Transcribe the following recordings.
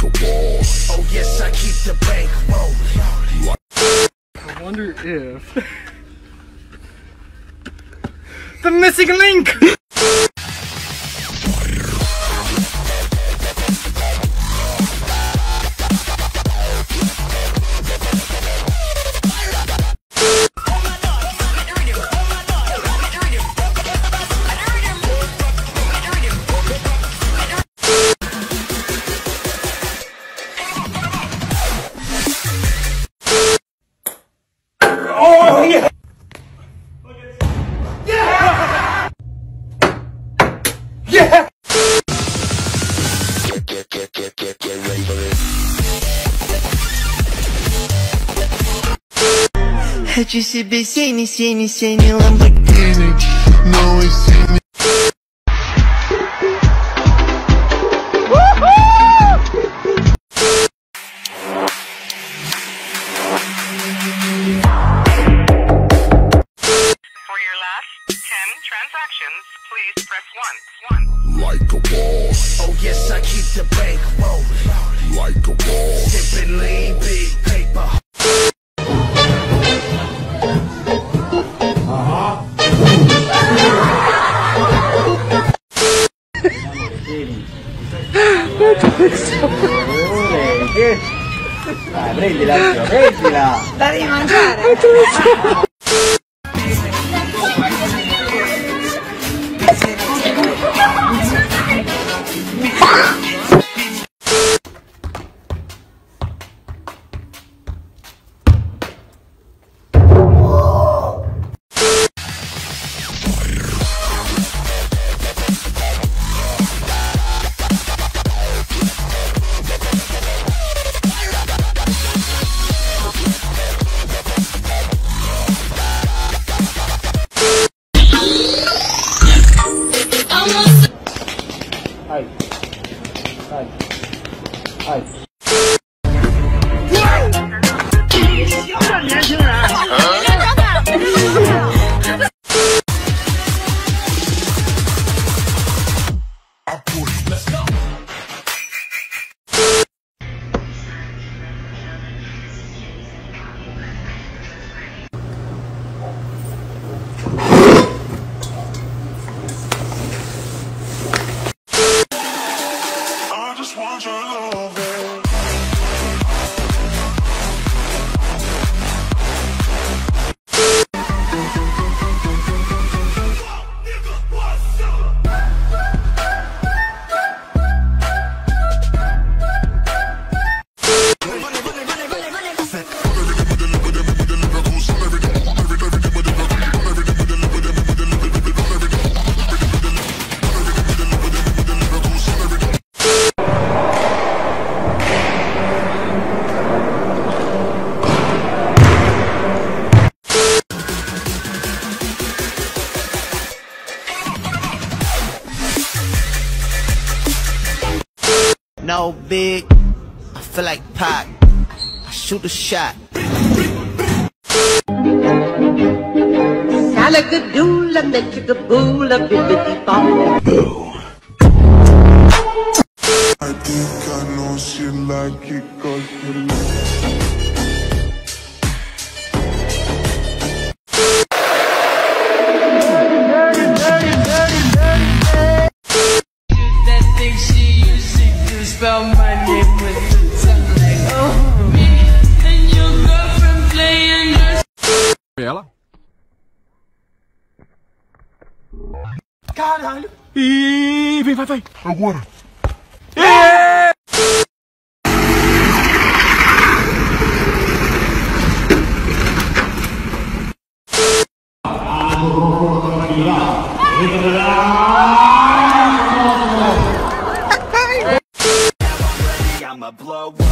a boss. Oh yes, I keep the bank rolling. I wonder if the missing link. Oh yeah! Yeah! Get ready for this. Хочу себе синий Lamborghini. Новый синий. Transactions, please press 1. Like a boss. Oh yes, I keep the bank rolling. Like a boss. Sipping lean, big paper. Dai, prendila, prendila! La devi mangiare! No big, I feel like Pac. I shoot a shot. Salagadoola, make a boola, bibbidi bop. I think I know she like it 'cause you look. Spell my name with the tongue like oh me and your girlfriend playing your Ela. Caralho. Ih, vem, vai. Agora. I'ma blow up.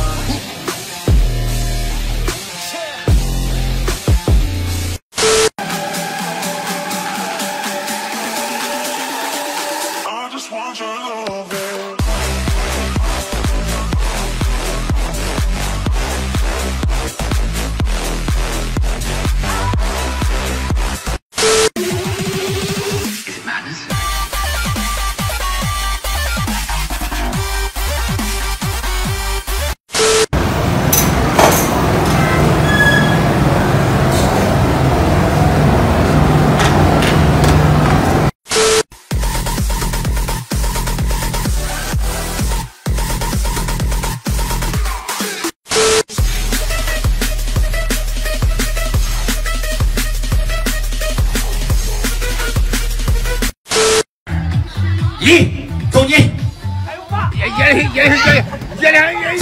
I just want your love. Is it madness?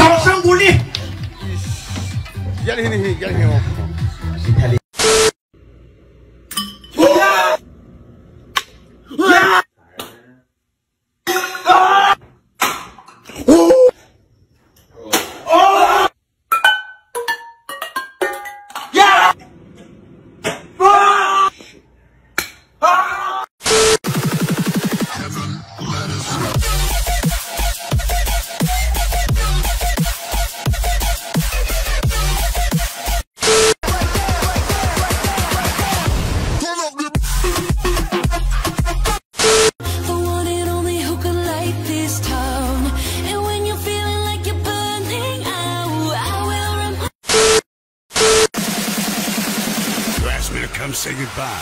掌声鼓励。 Come say goodbye.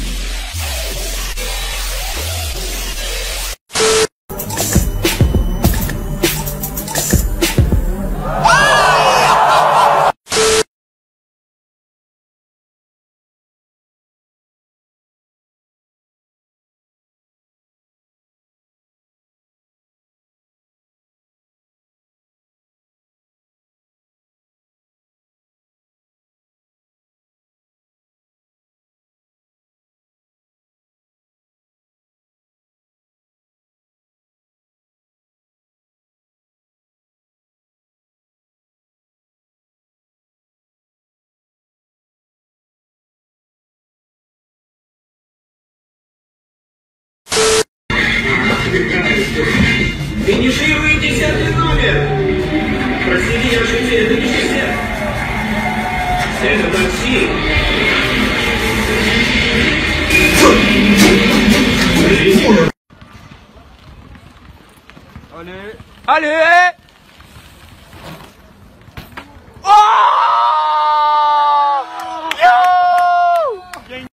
Финиширует 10-й номер. Просили ожидания, это не 60. Это такси. Allez. Allez.